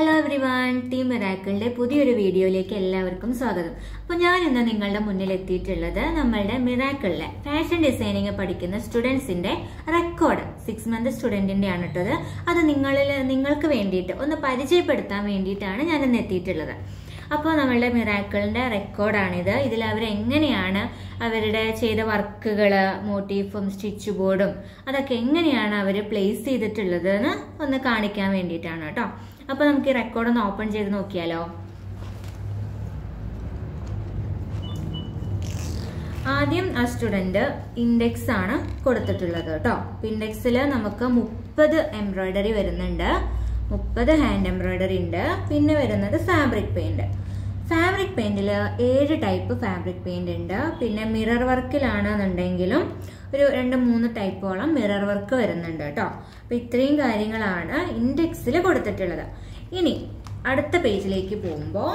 Hello everyone, team മിറാക്കിളിന്റെ പുതിയൊരു വീഡിയോയിലേക്ക് എല്ലാവർക്കും സ്വാഗതം. അപ്പോൾ ഞാൻ ഇന്ന് നിങ്ങളുടെ മുന്നിൽ എത്തിയിട്ടുള്ളത് നമ്മളുടെ മിറാക്കിളിലെ ഫാഷൻ ഡിസൈനിങ് പഠിക്കുന്ന സ്റ്റുഡൻസിന്റെ റെക്കോർഡ് 6 മന്ത് സ്റ്റുഡന്റിന്റെ ആണ് കേട്ടത്. അത് നിങ്ങൾക്ക് വേണ്ടിയിട്ട് ഒന്ന് പരിചയപ്പെടുത്താൻ വേണ്ടിയിട്ടാണ് ഞാൻ ഇന്ന് എത്തിയിട്ടുള്ളത്. അപ്പോൾ നമ്മളുടെ മിറാക്കിളിന്റെ റെക്കോർഡാണിത്. ഇതിൽ അവരെങ്ങനെയാണ് അവരുടെ ചെയ്ത വർക്കുകൾ, മോട്ടീഫും സ്റ്റിച്ച് ബോർഡും അതൊക്കെ എങ്ങനെയാണ് അവർ പ്ലേസ് ചെയ്തിട്ടുള്ളത് എന്ന് ഒന്ന് കാണിക്കാൻ വേണ്ടിയിട്ടാണ് കേട്ടോ. അപ്പോൾ നമുക്ക് ഈ റെക്കോർഡ് ഒന്ന് ഓപ്പൺ ചെയ്ത് നോക്കിയാലോ. ആദ്യം ആ സ്റ്റുഡന്റ് ഇൻഡെക്സ് ആണ് കൊടുത്തിട്ടുള്ളത് കേട്ടോ. ഇൻഡെക്സിൽ നമുക്ക് 30 എംബ്രോയിഡറി വരുന്നുണ്ട്, 30 ഹാൻഡ് എംബ്രോയിഡറി ഉണ്ട്. പിന്നെ വരുന്നത് ഫാബ്രിക് പെയിന്റ്. ഫാബ്രിക് പെയിന്റിൽ 7 ടൈപ്പ് ഫാബ്രിക് പെയിന്റ് ഉണ്ട്. പിന്നെ മിറർ വർക്കിലാണെന്നുണ്ടെങ്കിലും ഒരു 2-3 ടൈപ്പോളം മിറർ വർക്ക് വരുന്നുണ്ട് കേട്ടോ. അപ്പൊ ഇത്രയും കാര്യങ്ങളാണ് ഇൻഡെക്സിൽ കൊടുത്തിട്ടുള്ളത്. ഇനി അടുത്ത പേജിലേക്ക് പോകുമ്പോൾ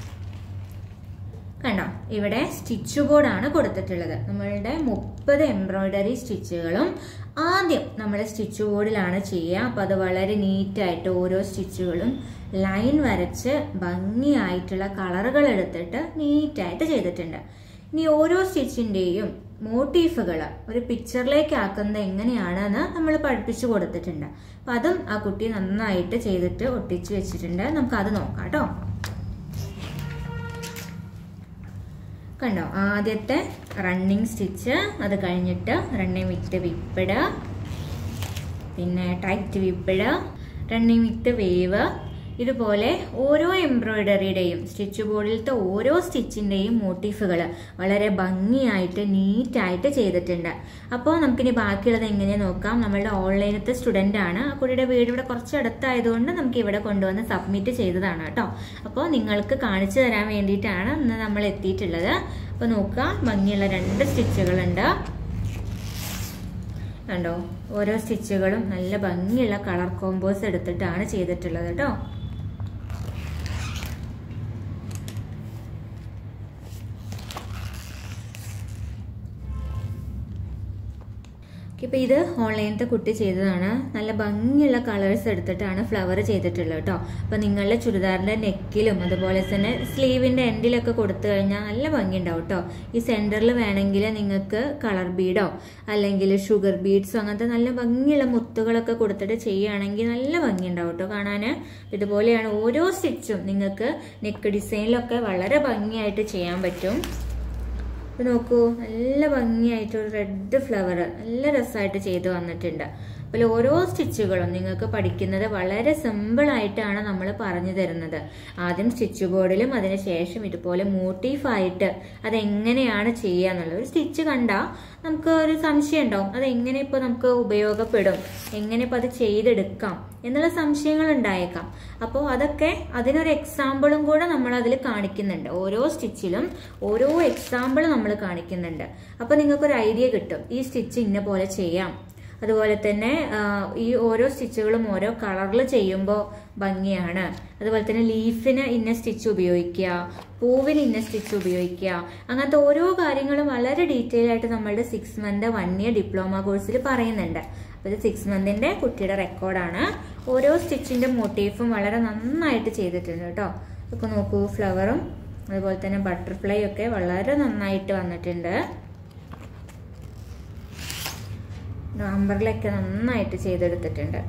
കണ്ടോ, ഇവിടെ സ്റ്റിച്ച് ബോർഡാണ് കൊടുത്തിട്ടുള്ളത്. നമ്മളുടെ 30 എംബ്രോയിഡറി സ്റ്റിച്ചുകളും ആദ്യം നമ്മൾ സ്റ്റിച്ച് ബോർഡിലാണ് ചെയ്യുക. അപ്പൊ അത് വളരെ നീറ്റായിട്ട് ഓരോ സ്റ്റിച്ചുകളും ലൈൻ വരച്ച് ഭംഗിയായിട്ടുള്ള കളറുകൾ എടുത്തിട്ട് നീറ്റായിട്ട് ചെയ്തിട്ടുണ്ട്. ഇനി ഓരോ സ്റ്റിച്ചിന്റെയും മോട്ടീഫുകൾ ഒരു പിക്ചറിലേക്ക് ആക്കുന്നത് എങ്ങനെയാണെന്ന് നമ്മൾ പഠിപ്പിച്ചു കൊടുത്തിട്ടുണ്ട്. അപ്പൊ അതും ആ കുട്ടി നന്നായിട്ട് ചെയ്തിട്ട് ഒട്ടിച്ചു വെച്ചിട്ടുണ്ട്. നമുക്ക് അത് നോക്കാം കേട്ടോ. കണ്ടോ, ആദ്യത്തെ റണ്ണിങ് സ്റ്റിച്ച്, അത് കഴിഞ്ഞിട്ട് റണ്ണിങ് വിത്ത് വിപ്പിഡ്, പിന്നെ tight whipped, running with wave. ഇതുപോലെ ഓരോ എംബ്രോയിഡറിയുടെയും സ്റ്റിച്ച് ബോർഡിലത്തെ ഓരോ സ്റ്റിച്ചിന്റെയും മോട്ടീഫുകൾ വളരെ ഭംഗിയായിട്ട് നീറ്റായിട്ട് ചെയ്തിട്ടുണ്ട്. അപ്പോൾ നമുക്കിനി ബാക്കിയുള്ളത് എങ്ങനെയാ നോക്കാം. നമ്മളുടെ ഓൺലൈനത്തെ സ്റ്റുഡന്റ് ആണ്. ആ കുട്ടിയുടെ വീട് ഇവിടെ കുറച്ച് അടുത്തായതുകൊണ്ട് നമുക്ക് ഇവിടെ കൊണ്ടുവന്ന് സബ്മിറ്റ് ചെയ്തതാണ് കേട്ടോ. അപ്പോൾ നിങ്ങൾക്ക് കാണിച്ചു തരാൻ വേണ്ടിയിട്ടാണ് ഇന്ന് നമ്മൾ എത്തിയിട്ടുള്ളത്. അപ്പോൾ നോക്കാം, ഭംഗിയുള്ള 2 സ്റ്റിച്ചുകളുണ്ട്. കണ്ടോ, ഓരോ സ്റ്റിച്ചുകളും നല്ല ഭംഗിയുള്ള കളർ കോമ്പോസ് എടുത്തിട്ടാണ് ചെയ്തിട്ടുള്ളത് കേട്ടോ. ഇപ്പൊ ഇത് ഓൺലൈനത്തെ കുട്ടി ചെയ്തതാണ്. നല്ല ഭംഗിയുള്ള കളേഴ്സ് എടുത്തിട്ടാണ് ഫ്ലവർ ചെയ്തിട്ടുള്ളത് കേട്ടോ. അപ്പൊ നിങ്ങളുടെ ചുരിദാറിന്റെ നെക്കിലും അതുപോലെ തന്നെ സ്ലീവിന്റെ എൻഡിലൊക്കെ കൊടുത്തു കഴിഞ്ഞാൽ നല്ല ഭംഗി ഉണ്ടാവും കേട്ടോ. ഈ സെന്ററിൽ വേണമെങ്കിൽ നിങ്ങൾക്ക് കളർ ബീഡോ അല്ലെങ്കിൽ ഷുഗർ ബീഡ്സോ അങ്ങനത്തെ നല്ല ഭംഗിയുള്ള മുത്തുകളൊക്കെ കൊടുത്തിട്ട് ചെയ്യുകയാണെങ്കിൽ നല്ല ഭംഗി ഉണ്ടാവും കേട്ടോ കാണാന്. ഇതുപോലെയാണ് ഓരോ സ്റ്റിച്ചും നിങ്ങൾക്ക് നെക്ക് ഡിസൈനിലൊക്കെ വളരെ ഭംഗിയായിട്ട് ചെയ്യാൻ പറ്റും. നോക്കൂ, നല്ല ഭംഗിയായിട്ട് ഒരു റെഡ് ഫ്ലവർ നല്ല രസമായിട്ട് ചെയ്ത് വന്നിട്ടുണ്ട്. അപ്പോൾ ഓരോ സ്റ്റിച്ചുകളും നിങ്ങൾക്ക് പഠിക്കുന്നത് വളരെ സിമ്പിൾ ആയിട്ടാണ് നമ്മൾ പറഞ്ഞു തരുന്നത്. ആദ്യം സ്റ്റിച്ച് ബോർഡിലും അതിനുശേഷം ഇതുപോലെ മോട്ടീഫായിട്ട് അതെങ്ങനെയാണ് ചെയ്യുക എന്നുള്ളത്. ഒരു സ്റ്റിച്ച് കണ്ടാൽ നമുക്ക് ഒരു സംശയം ഉണ്ടാവും, അതെങ്ങനെ ഇപ്പോൾ നമുക്ക് ഉപയോഗപ്പെടും, എങ്ങനെ ഇപ്പോൾ അത് ചെയ്തെടുക്കാം എന്നുള്ള സംശയങ്ങൾ ഉണ്ടായേക്കാം. അപ്പോൾ അതൊക്കെ അതിനൊരു എക്സാമ്പിളും കൂടെ നമ്മൾ അതിൽ കാണിക്കുന്നുണ്ട്. ഓരോ സ്റ്റിച്ചിലും ഓരോ എക്സാമ്പിൾ നമ്മൾ കാണിക്കുന്നുണ്ട്. അപ്പോൾ നിങ്ങൾക്കൊരു ഐഡിയ കിട്ടും, ഈ സ്റ്റിച്ച് ഇന്ന പോലെ ചെയ്യാം. അതുപോലെ തന്നെ ഈ ഓരോ സ്റ്റിച്ചുകളും ഓരോ കളറിൽ ചെയ്യുമ്പോൾ ഭംഗിയാണ്. അതുപോലെ തന്നെ ലീഫിന് ഇന്ന സ്റ്റിച്ച് ഉപയോഗിക്കുക, പൂവിന് ഇന്ന സ്റ്റിച്ച് ഉപയോഗിക്കുക, അങ്ങനത്തെ ഓരോ കാര്യങ്ങളും വളരെ ഡീറ്റെയിൽ ആയിട്ട് നമ്മളുടെ 6 മന്ത് 1 ഇയർ ഡിപ്ലോമ കോഴ്സിൽ പറയുന്നുണ്ട്. അപ്പോൾ ഇത് 6 മന്തിന്റെ കുട്ടിയുടെ റെക്കോർഡാണ്. ഓരോ സ്റ്റിച്ചിന്റെ മോട്ടീഫും വളരെ നന്നായിട്ട് ചെയ്തിട്ടുണ്ട് കേട്ടോ. ഒക്കെ നോക്കൂ, ഫ്ലവറും അതുപോലെ തന്നെ ബട്ടർഫ്ലൈ ഒക്കെ വളരെ നന്നായിട്ട് വന്നിട്ടുണ്ട്. നമ്പറിലൊക്കെ നന്നായിട്ട് ചെയ്തെടുത്തിട്ടുണ്ട്.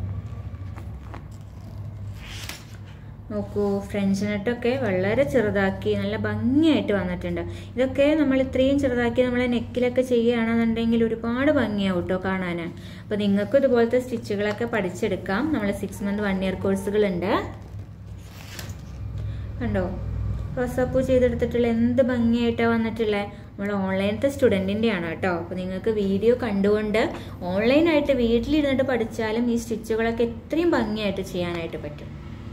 നോക്കൂ, ഫ്രഞ്ച് നട്ടൊക്കെ വളരെ ചെറുതാക്കി നല്ല ഭംഗിയായിട്ട് വന്നിട്ടുണ്ട്. ഇതൊക്കെ നമ്മൾ ഇത്രയും ചെറുതാക്കി നമ്മളെ നെക്കിലൊക്കെ ചെയ്യുകയാണെന്നുണ്ടെങ്കിൽ ഒരുപാട് ഭംഗിയാവും കേട്ടോ കാണാൻ. അപ്പോൾ നിങ്ങൾക്ക് ഇതുപോലത്തെ സ്റ്റിച്ചുകളൊക്കെ പഠിച്ചെടുക്കാം. നമ്മൾ 6 മന്ത് 1 ഇയർ കോഴ്സുകളുണ്ട്. കണ്ടോ, റോസാപ്പൂ ചെയ്തെടുത്തിട്ടുള്ള എന്ത് ഭംഗിയായിട്ടാണ് വന്നിട്ടുള്ളത്. നമ്മൾ ഓൺലൈനത്തെ സ്റ്റുഡൻറ്റിൻ്റെ ആണ് കേട്ടോ. അപ്പോൾ നിങ്ങൾക്ക് വീഡിയോ കണ്ടുകൊണ്ട് ഓൺലൈനായിട്ട് വീട്ടിലിരുന്നിട്ട് പഠിച്ചാലും ഈ സ്റ്റിച്ചുകളൊക്കെ എത്രയും ഭംഗിയായിട്ട് ചെയ്യാനായിട്ട് പറ്റും.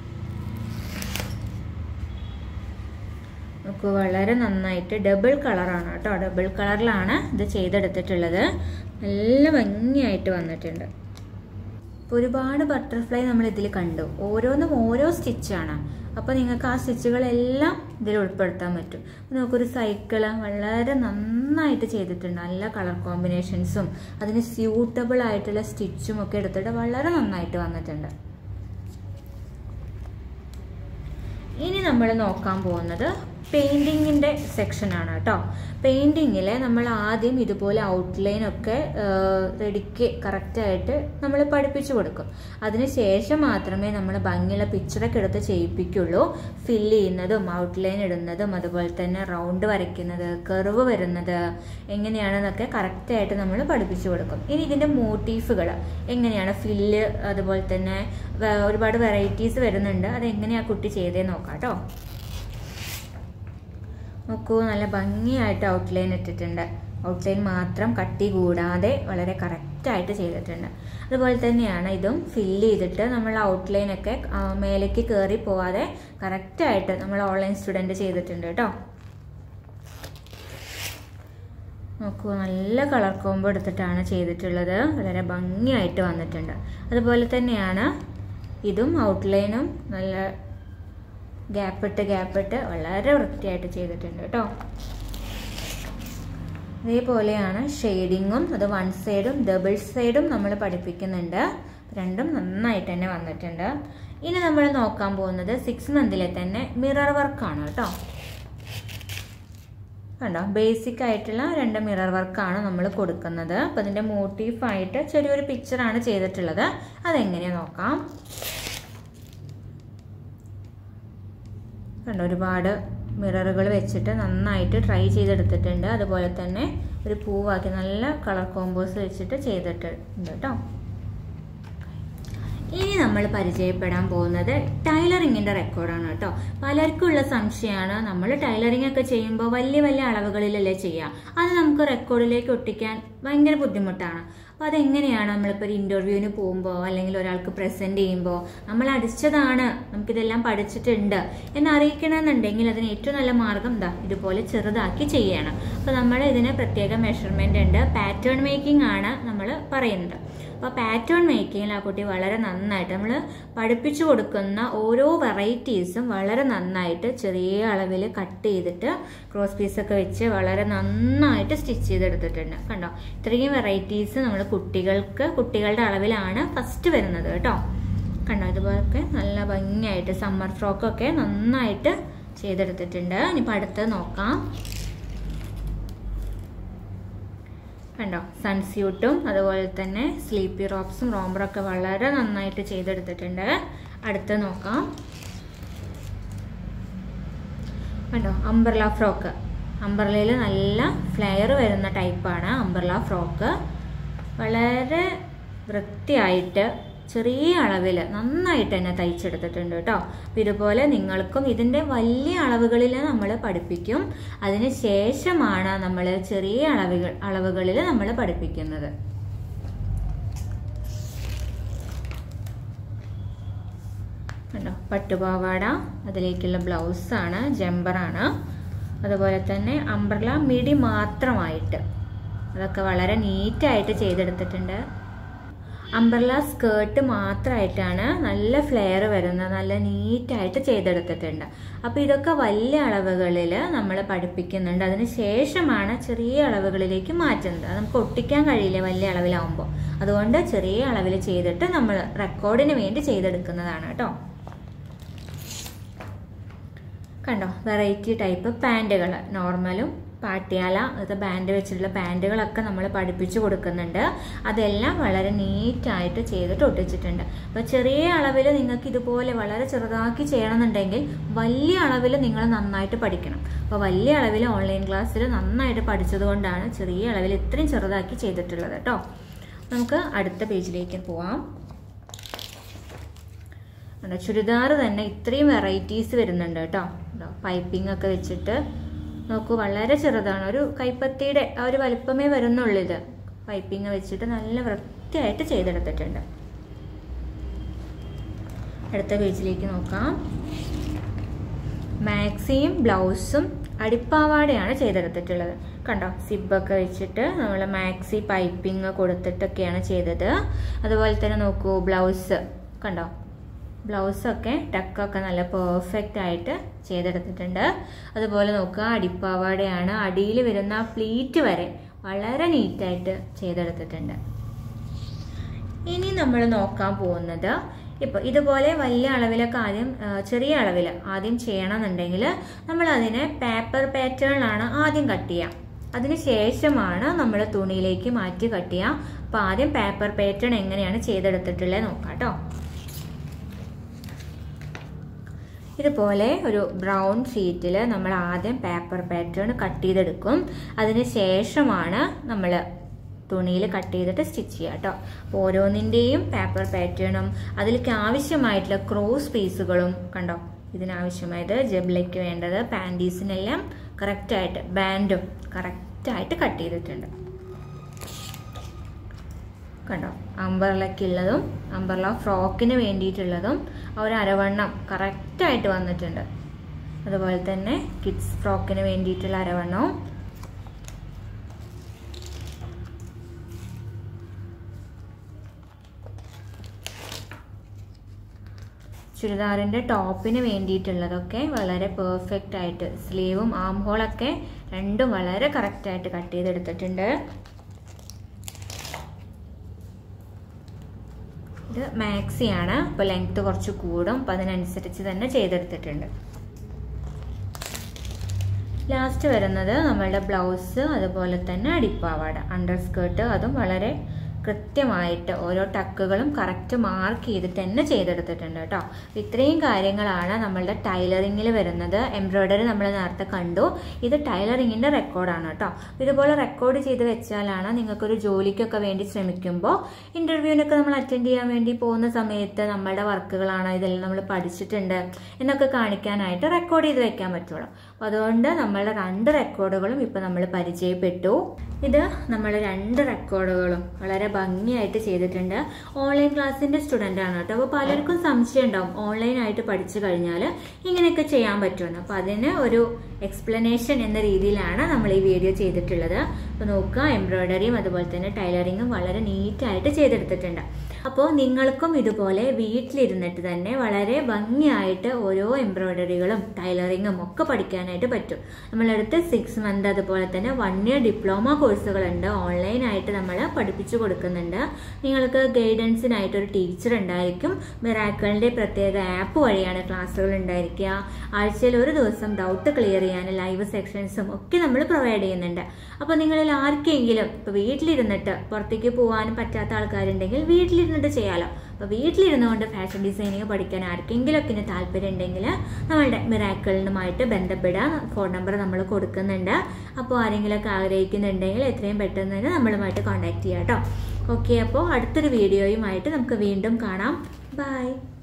നമുക്ക് വളരെ നന്നായിട്ട് ഡബിൾ കളറാണ് കേട്ടോ. ഡബിൾ കളറിലാണ് ഇത് ചെയ്തെടുത്തിട്ടുള്ളത്. നല്ല ഭംഗിയായിട്ട് വന്നിട്ടുണ്ട്. ഒരുപാട് ബട്ടർഫ്ലൈ നമ്മൾ ഇതിൽ കണ്ടു. ഓരോന്നും ഓരോ സ്റ്റിച്ചാണ്. അപ്പോൾ നിങ്ങൾക്ക് ആ സ്റ്റിച്ചുകളെല്ലാം ഇതിൽ ഉൾപ്പെടുത്താൻ പറ്റും. നമുക്കൊരു സൈക്കിള് വളരെ നന്നായിട്ട് ചെയ്തിട്ടുണ്ട്. നല്ല കളർ കോമ്പിനേഷൻസും അതിന് സ്യൂട്ടബിൾ ആയിട്ടുള്ള സ്റ്റിച്ചും ഒക്കെ എടുത്തിട്ട് വളരെ നന്നായിട്ട് വന്നിട്ടുണ്ട്. ഇനി നമ്മൾ നോക്കാൻ പോകുന്നത് പെയിൻറ്റിങ്ങിൻ്റെ സെക്ഷനാണ് കേട്ടോ. പെയിൻറ്റിങ്ങിൽ നമ്മൾ ആദ്യം ഇതുപോലെ ഔട്ട്ലൈനൊക്കെ റെഡിക്ക് കറക്റ്റായിട്ട് നമ്മൾ പഠിപ്പിച്ചു കൊടുക്കും. അതിനുശേഷം മാത്രമേ നമ്മൾ ഭംഗിയുള്ള പിക്ചറൊക്കെ എടുത്ത് ചെയ്യിപ്പിക്കുള്ളൂ. ഫില്ല് ചെയ്യുന്നതും ഔട്ട്ലൈൻ ഇടുന്നതും അതുപോലെ തന്നെ റൗണ്ട് വരയ്ക്കുന്നത്, കർവ് വരുന്നത് എങ്ങനെയാണെന്നൊക്കെ കറക്റ്റായിട്ട് നമ്മൾ പഠിപ്പിച്ചു കൊടുക്കും. ഇനി ഇതിൻ്റെ മോട്ടീഫുകൾ എങ്ങനെയാണ് ഫില്ല്, അതുപോലെ തന്നെ ഒരുപാട് വെറൈറ്റീസ് വരുന്നുണ്ട്. അതെങ്ങനെയാണ് കുട്ടി ചെയ്തേ നോക്കാം കേട്ടോ. നോക്കൂ, നല്ല ഭംഗിയായിട്ട് ഔട്ട്ലൈൻ ഇട്ടിട്ടുണ്ട്. ഔട്ട്ലൈൻ മാത്രം കട്ടി കൂടാതെ വളരെ കറക്റ്റായിട്ട് ചെയ്തിട്ടുണ്ട്. അതുപോലെ തന്നെയാണ് ഇതും ഫില്ല് ചെയ്തിട്ട് നമ്മൾ ഔട്ട്ലൈനൊക്കെ മേലേക്ക് കയറി പോവാതെ കറക്റ്റായിട്ട് നമ്മൾ ഓൺലൈൻ സ്റ്റുഡൻറ്റ് ചെയ്തിട്ടുണ്ട് കേട്ടോ. നോക്കൂ, നല്ല കളർ കോംബോ എടുത്തിട്ടാണ് ചെയ്തിട്ടുള്ളത്. വളരെ ഭംഗിയായിട്ട് വന്നിട്ടുണ്ട്. അതുപോലെ തന്നെയാണ് ഇതും ഔട്ട്ലൈനും നല്ല ഗ്യാപ്പിട്ട് വളരെ വൃത്തിയായിട്ട് ചെയ്തിട്ടുണ്ട് കേട്ടോ. ഇതേപോലെയാണ് ഷെയ്ഡിങ്ങും, അത് വൺ സൈഡും ഡബിൾ സൈഡും നമ്മൾ പഠിപ്പിക്കുന്നുണ്ട്. രണ്ടും നന്നായിട്ട് തന്നെ വന്നിട്ടുണ്ട്. ഇനി നമ്മൾ നോക്കാൻ പോകുന്നത് 6 മന്തിലെ തന്നെ മിറർ വർക്കാണ് കേട്ടോ. കണ്ടോ, ബേസിക് ആയിട്ടുള്ള 2 മിറർ വർക്കാണ് നമ്മൾ കൊടുക്കുന്നത്. അപ്പം അതിൻ്റെ മോട്ടീഫായിട്ട് ചെറിയൊരു പിക്ചറാണ് ചെയ്തിട്ടുള്ളത്. അതെങ്ങനെയാണ് നോക്കാം. കണ്ടോ, ഒരുപാട് മിററുകൾ വെച്ചിട്ട് നന്നായിട്ട് ട്രൈ ചെയ്തെടുത്തിട്ടുണ്ട്. അതുപോലെ തന്നെ ഒരു പൂവാക്കി നല്ല കളർ കോമ്പോസ് വെച്ചിട്ട് ചെയ്തിട്ടുണ്ട് കേട്ടോ. ഇനി നമ്മൾ പരിചയപ്പെടാൻ പോകുന്നത് ടൈലറിങ്ങിൻ്റെ റെക്കോർഡാണ് കേട്ടോ. പലർക്കും ഉള്ള സംശയമാണ്, നമ്മൾ ടൈലറിംഗ് ഒക്കെ ചെയ്യുമ്പോൾ വലിയ വലിയ അളവുകളിലല്ലേ ചെയ്യുക, അത് നമുക്ക് റെക്കോർഡിലേക്ക് ഒട്ടിക്കാൻ ഭയങ്കര ബുദ്ധിമുട്ടാണ്. അപ്പോൾ അതെങ്ങനെയാണ് നമ്മളിപ്പോൾ ഒരു ഇൻ്റർവ്യൂവിന് പോകുമ്പോൾ അല്ലെങ്കിൽ ഒരാൾക്ക് പ്രസൻറ്റ് ചെയ്യുമ്പോൾ നമ്മൾ അടിച്ചതാണ്, നമുക്കിതെല്ലാം പഠിച്ചിട്ടുണ്ട് എന്ന് അറിയിക്കണമെന്നുണ്ടെങ്കിൽ അതിന് ഏറ്റവും നല്ല മാർഗം ഇതുപോലെ ചെറുതാക്കി ചെയ്യണം. അപ്പോൾ നമ്മൾ ഇതിന് പ്രത്യേക മെഷർമെൻ്റ് ഉണ്ട്. പാറ്റേൺ മേക്കിംഗ് ആണ് നമ്മൾ പറയുന്നത്. അപ്പോൾ പാറ്റേൺ മേക്കിങ്ങിൽ ആ കുട്ടി വളരെ നന്നായിട്ട് നമ്മൾ പഠിപ്പിച്ചു കൊടുക്കുന്ന ഓരോ വെറൈറ്റീസും വളരെ നന്നായിട്ട് ചെറിയ അളവിൽ കട്ട് ചെയ്തിട്ട് ക്രോസ് പീസൊക്കെ വെച്ച് വളരെ നന്നായിട്ട് സ്റ്റിച്ച് ചെയ്തെടുത്തിട്ടുണ്ട്. കണ്ടോ, ഇത്രയും വെറൈറ്റീസ് നമ്മൾ കുട്ടികളുടെ അളവിലാണ് ഫസ്റ്റ് വരുന്നത് കേട്ടോ. കണ്ടോ, ഇതുപോലൊക്കെ നല്ല ഭംഗിയായിട്ട് സമ്മർ ഫ്രോക്കൊക്കെ നന്നായിട്ട് ചെയ്തെടുത്തിട്ടുണ്ട്. ഇനിയിപ്പോൾ അടുത്തത് നോക്കാം. കണ്ടോ, സൺസ്യൂട്ടും അതുപോലെ തന്നെ സ്ലീപ്പി റോബ്സും റോംബറൊക്കെ വളരെ നന്നായിട്ട് ചെയ്തെടുത്തിട്ടുണ്ട്. അടുത്ത് നോക്കാം. കണ്ടോ, അംബ്രല ഫ്രോക്ക്. അംബ്രലയിൽ നല്ല ഫ്ലെയർ വരുന്ന ടൈപ്പാണ് അംബ്രല ഫ്രോക്ക്. വളരെ വൃത്തിയായിട്ട് ചെറിയ അളവിൽ നന്നായിട്ട് തന്നെ തയ്ച്ചെടുത്തിട്ടുണ്ട് കേട്ടോ. അപ്പം ഇതുപോലെ നിങ്ങൾക്കും ഇതിൻ്റെ വലിയ അളവുകളിൽ നമ്മൾ പഠിപ്പിക്കും. അതിന് ശേഷമാണ് നമ്മൾ ചെറിയ അളവുകളിൽ നമ്മൾ പഠിപ്പിക്കുന്നത്. കണ്ടോ, പട്ടുപാവാട, അതിലേക്കുള്ള ബ്ലൗസാണ്, ജമ്പറാണ്. അതുപോലെ തന്നെ അംബ്രല മിഡി മാത്രമായിട്ട് അതൊക്കെ വളരെ നീറ്റായിട്ട് ചെയ്തെടുത്തിട്ടുണ്ട്. അംബ്രല സ്കേർട്ട് മാത്രമായിട്ടാണ് നല്ല ഫ്ലെയർ വരുന്നത്, നല്ല നീറ്റായിട്ട് ചെയ്തെടുത്തിട്ടുണ്ട്. അപ്പോൾ ഇതൊക്കെ വലിയ അളവുകളിൽ നമ്മൾ പഠിപ്പിക്കുന്നുണ്ട്. അതിന് ശേഷമാണ് ചെറിയ അളവുകളിലേക്ക് മാറ്റുന്നത്. അത് നമുക്ക് ഒട്ടിക്കാൻ കഴിയില്ല വലിയ അളവിലാവുമ്പോൾ. അതുകൊണ്ട് ചെറിയ അളവിൽ ചെയ്തിട്ട് നമ്മൾ റെക്കോർഡിന് വേണ്ടി ചെയ്തെടുക്കുന്നതാണ് കേട്ടോ. കണ്ടോ, വെറൈറ്റി ടൈപ്പ് പാൻറ്റുകൾ, നോർമലും പാട്ടിയാല, അത് ബാൻഡ് വെച്ചിട്ടുള്ള പാൻറ്റുകളൊക്കെ നമ്മൾ പഠിപ്പിച്ചു കൊടുക്കുന്നുണ്ട്. അതെല്ലാം വളരെ നീറ്റായിട്ട് ചെയ്തിട്ട് ഒട്ടിച്ചിട്ടുണ്ട്. അപ്പോൾ ചെറിയ അളവിൽ നിങ്ങൾക്ക് ഇതുപോലെ വളരെ ചെറുതാക്കി ചെയ്യണമെന്നുണ്ടെങ്കിൽ വലിയ അളവിൽ നിങ്ങൾ നന്നായിട്ട് പഠിക്കണം. അപ്പോൾ വലിയ അളവിൽ ഓൺലൈൻ ക്ലാസ്സിൽ നന്നായിട്ട് പഠിച്ചത് കൊണ്ടാണ് ചെറിയ അളവിൽ ഇത്രയും ചെറുതാക്കി ചെയ്തിട്ടുള്ളത് കേട്ടോ. നമുക്ക് അടുത്ത പേജിലേക്ക് പോവാം. ചുരിദാർ തന്നെ ഇത്രയും വെറൈറ്റീസ് വരുന്നുണ്ട് കേട്ടോ. പൈപ്പിംഗ് ഒക്കെ വെച്ചിട്ട് നോക്കൂ, വളരെ ചെറുതാണ്, ഒരു കൈപ്പത്തിയുടെ ആ ഒരു വലിപ്പമേ വരുന്നുള്ളൂ. ഇത് പൈപ്പിംഗ് വെച്ചിട്ട് നല്ല വൃത്തിയായിട്ട് ചെയ്തെടുത്തിട്ടുണ്ട്. അടുത്ത പേജിലേക്ക് നോക്കാം. മാക്സിയും ബ്ലൗസും അടിപ്പാവാടയാണ് ചെയ്തെടുത്തിട്ടുള്ളത്. കണ്ടോ, സിബൊക്കെ വെച്ചിട്ട് നമ്മൾ മാക്സി പൈപ്പിംഗ് കൊടുത്തിട്ടൊക്കെയാണ് ചെയ്തത്. അതുപോലെ തന്നെ നോക്കൂ, ബ്ലൗസ് കണ്ടോ, ബ്ലൗസൊക്കെ ടക്കൊക്കെ നല്ല പെർഫെക്റ്റ് ആയിട്ട് ചെയ്തെടുത്തിട്ടുണ്ട്. അതുപോലെ നോക്കുക, അടിപ്പാവാടയാണ്, അടിയിൽ വരുന്ന പ്ലീറ്റ് വരെ വളരെ നീറ്റായിട്ട് ചെയ്തെടുത്തിട്ടുണ്ട്. ഇനി നമ്മൾ നോക്കാൻ പോകുന്നത് ഇപ്പോൾ ഇതുപോലെ വലിയ അളവിലൊക്കെ ആദ്യം ചെറിയ അളവിൽ ആദ്യം ചെയ്യണമെന്നുണ്ടെങ്കിൽ നമ്മൾ അതിനെ പേപ്പർ പാറ്റേണിലാണ് ആദ്യം കട്ട് ചെയ്യുക. അതിനുശേഷമാണ് നമ്മൾ തുണിയിലേക്ക് മാറ്റി കട്ട് ചെയ്യുക. അപ്പോൾ ആദ്യം പേപ്പർ പാറ്റേൺ എങ്ങനെയാണ് ചെയ്തെടുത്തിട്ടുള്ളത് നോക്കാം കേട്ടോ. ഇതുപോലെ ഒരു ബ്രൗൺ ഷീറ്റിൽ നമ്മൾ ആദ്യം പേപ്പർ പാറ്റേൺ കട്ട് ചെയ്തെടുക്കും. അതിനുശേഷമാണ് നമ്മൾ തുണിയിൽ കട്ട് ചെയ്തിട്ട് സ്റ്റിച്ച് ചെയ്യുക കേട്ടോ. അപ്പോൾ ഓരോന്നിൻ്റെയും പേപ്പർ പാറ്റേണും അതിലേക്ക് ആവശ്യമായിട്ടുള്ള ക്രോസ് പീസുകളും കണ്ടോ, ഇതിനാവശ്യമായത് ജബ്ലയ്ക്ക് വേണ്ടത് പാൻറ്റീസിനെല്ലാം കറക്റ്റായിട്ട് ബാൻഡും കറക്റ്റായിട്ട് കട്ട് ചെയ്തിട്ടുണ്ട് കണ്ടോ. അംബർലയ്ക്കുള്ളതും അംബർല ഫ്രോക്കിന് വേണ്ടിയിട്ടുള്ളതും ഒരു അരവണ്ണം കറക്റ്റായിട്ട് വന്നിട്ടുണ്ട്. അതുപോലെ തന്നെ കിഡ്സ് ഫ്രോക്കിന് വേണ്ടിയിട്ടുള്ള അരവണ്ണവും ചുരിദാറിൻ്റെ ടോപ്പിന് വേണ്ടിയിട്ടുള്ളതൊക്കെ വളരെ പെർഫെക്റ്റ് ആയിട്ട് സ്ലീവും ആം ഹോളൊക്കെ രണ്ടും വളരെ കറക്റ്റായിട്ട് കട്ട് ചെയ്തെടുത്തിട്ടുണ്ട്. ഇത് മാക്സിയാണ്, അപ്പോൾ ലെങ്ത് കുറച്ച് കൂടും, അപ്പോൾ അതിനനുസരിച്ച് തന്നെ ചെയ്തെടുത്തിട്ടുണ്ട്. ലാസ്റ്റ് വരുന്നത് നമ്മളുടെ ബ്ലൗസ്, അതുപോലെ തന്നെ അടിപ്പാവാട അണ്ടർ സ്കേർട്ട്, അതും വളരെ കൃത്യമായിട്ട് ഓരോ ടക്കുകളും കറക്റ്റ് മാർക്ക് ചെയ്തിട്ട് തന്നെ ചെയ്തെടുത്തിട്ടുണ്ട് കേട്ടോ. ഇത്രയും കാര്യങ്ങളാണ് നമ്മളുടെ ടൈലറിങ്ങിൽ വരുന്നത്. എംബ്രോയ്ഡറി നമ്മൾ നേരത്തെ കണ്ടു, ഇത് ടൈലറിങ്ങിൻ്റെ റെക്കോർഡാണ് കേട്ടോ. ഇതുപോലെ റെക്കോർഡ് ചെയ്ത് വെച്ചാലാണ് നിങ്ങൾക്കൊരു ജോലിക്കൊക്കെ വേണ്ടി ശ്രമിക്കുമ്പോൾ ഇൻ്റർവ്യൂവിനൊക്കെ നമ്മൾ അറ്റൻഡ് ചെയ്യാൻ വേണ്ടി പോകുന്ന സമയത്ത് നമ്മളുടെ വർക്കുകളാണ് ഇതെല്ലാം നമ്മൾ പഠിച്ചിട്ടുണ്ട് എന്നൊക്കെ കാണിക്കാനായിട്ട് റെക്കോർഡ് ചെയ്ത് വെക്കാൻ പറ്റുള്ളൂ. അപ്പോൾ അതുകൊണ്ട് നമ്മളുടെ 2 റെക്കോർഡുകളും ഇപ്പോൾ നമ്മൾ പരിചയപ്പെട്ടു. ഇത് നമ്മൾ 2 റെക്കോർഡുകളും വളരെ ഭംഗിയായിട്ട് ചെയ്തിട്ടുണ്ട്. ഓൺലൈൻ ക്ലാസ്സിൻ്റെ സ്റ്റുഡൻ്റ് ആണ് കേട്ടോ. അപ്പോൾ പലർക്കും സംശയം ഉണ്ടാവും ഓൺലൈനായിട്ട് പഠിച്ചു കഴിഞ്ഞാൽ ഇങ്ങനെയൊക്കെ ചെയ്യാൻ പറ്റുമെന്ന്. അപ്പോൾ അതിന് ഒരു എക്സ്പ്ലനേഷൻ എന്ന രീതിയിലാണ് നമ്മൾ ഈ വീഡിയോ ചെയ്തിട്ടുള്ളത്. അപ്പോൾ നോക്കുക, എംബ്രോയ്ഡറിയും അതുപോലെ തന്നെ ടൈലറിങ്ങും വളരെ നീറ്റായിട്ട് ചെയ്തെടുത്തിട്ടുണ്ട്. അപ്പോൾ നിങ്ങൾക്കും ഇതുപോലെ വീട്ടിലിരുന്നിട്ട് തന്നെ വളരെ ഭംഗിയായിട്ട് ഓരോ എംബ്രോയ്ഡറികളും ടൈലറിങ്ങും ഒക്കെ പഠിക്കാനായിട്ട് പറ്റും. നമ്മളടുത്ത് 6 മന്ത് അതുപോലെ തന്നെ 1 ഇയർ ഡിപ്ലോമ കോഴ്സുകളുണ്ട്. ഓൺലൈനായിട്ട് നമ്മൾ പഠിപ്പിച്ചു കൊടുക്കുന്നുണ്ട്. നിങ്ങൾക്ക് ഗൈഡൻസിനായിട്ടൊരു ടീച്ചർ ഉണ്ടായിരിക്കും. മിറാക്കിളിൻ്റെ പ്രത്യേക ആപ്പ് വഴിയാണ് ക്ലാസ്സുകൾ ഉണ്ടായിരിക്കുക. ആഴ്ചയിൽ ഒരു ദിവസം ഡൗട്ട് ക്ലിയർ ചെയ്യാൻ ലൈവ് സെക്ഷൻസും ഒക്കെ നമ്മൾ പ്രൊവൈഡ് ചെയ്യുന്നുണ്ട്. അപ്പോൾ നിങ്ങളിൽ ആർക്കെങ്കിലും ഇപ്പോൾ വീട്ടിലിരുന്നിട്ട് പുറത്തേക്ക് പോകാൻ പറ്റാത്ത ആൾക്കാരുണ്ടെങ്കിൽ വീട്ടിലിരുന്നിട്ട് ചെയ്യാലോ. അപ്പോൾ വീട്ടിലിരുന്നുകൊണ്ട് ഫാഷൻ ഡിസൈനിങ് പഠിക്കാൻ ആർക്കെങ്കിലുമൊക്കെ ഇനി താല്പര്യം ഉണ്ടെങ്കിൽ നമ്മളുടെ മിറാക്കിളിനുമായിട്ട് ബന്ധപ്പെടാൻ ഫോൺ നമ്പർ നമ്മൾ കൊടുക്കുന്നുണ്ട്. അപ്പോൾ ആരെങ്കിലുമൊക്കെ ആഗ്രഹിക്കുന്നുണ്ടെങ്കിൽ എത്രയും പെട്ടെന്ന് തന്നെ നമ്മളുമായിട്ട് കോൺടാക്ട് ചെയ്യാം കേട്ടോ. ഓക്കെ, അപ്പോൾ അടുത്തൊരു വീഡിയോയുമായിട്ട് നമുക്ക് വീണ്ടും കാണാം. ബൈ.